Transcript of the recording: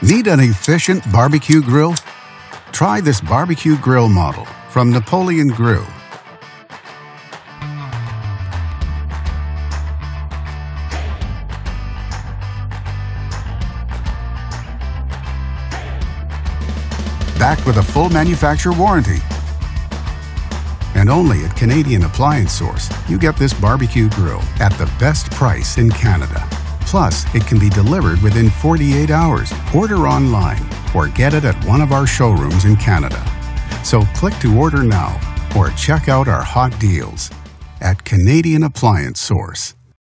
Need an efficient barbecue grill? Try this barbecue grill model from Napoleon Grill. Backed with a full manufacturer warranty. And only at Canadian Appliance Source, you get this barbecue grill at the best price in Canada. Plus, it can be delivered within 48 hours. Order online or get it at one of our showrooms in Canada. So click to order now or check out our hot deals at Canadian Appliance Source.